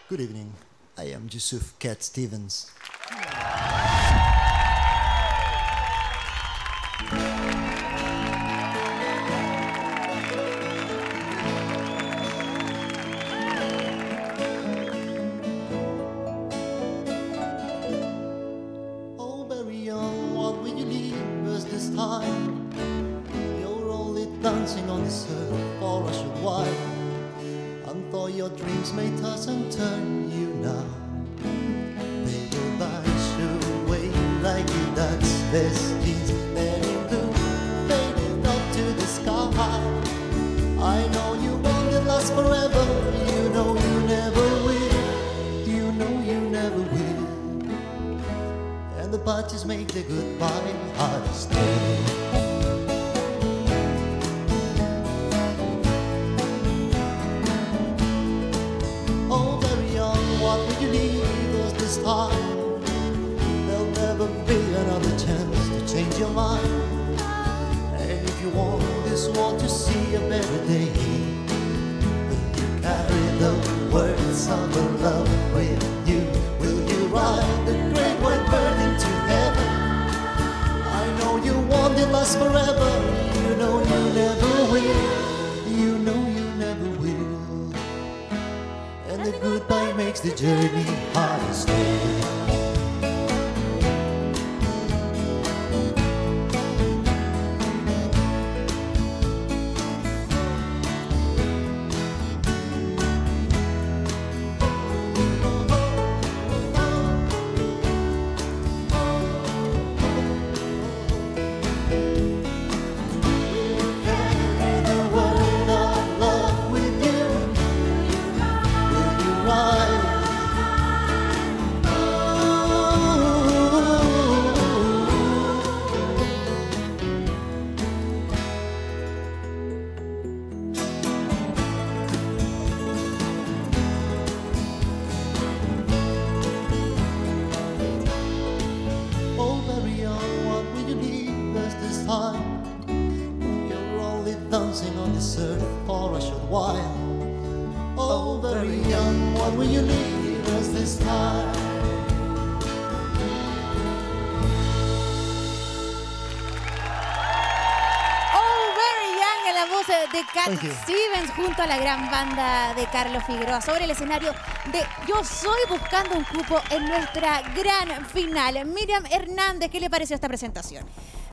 Good evening. I am Yusuf Cat Stevens. Oh, very young, what will you leave us this time? You're only dancing on this earth for a short while. And though your dreams may toss and turn you now, they will bash you away like you dance best jeans. Let it blue, faded up to the sky. I know you won't last forever. You know you never will. You know you never will. And the parties make the goodbye hard stay. What will you leave us this time? There'll never be another chance to change your mind. And if you want this world to see a better day, will you carry the words of the love with you? Will you ride the great white bird into heaven? I know you want it last forever. You know you never will. You know you never will. And the goodbye makes the journey hard to stay. You're only dancing on this earth for a short while. Oh, very young, what will you leave us this time? Oh, very young, en la voz de Cat Stevens junto a la gran banda de Carlos Figueroa sobre el escenario de Yo Soy, buscando un cupo en nuestra gran final. Miriam Hernández, ¿qué le pareció esta presentación?